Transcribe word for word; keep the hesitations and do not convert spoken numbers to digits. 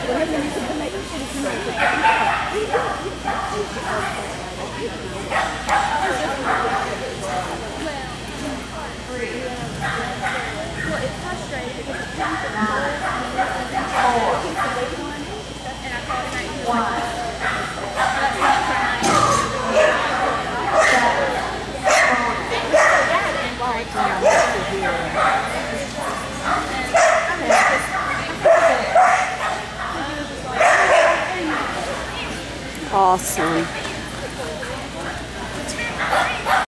it's frustrating because it comes to nine, four, and I called him right here. Awesome.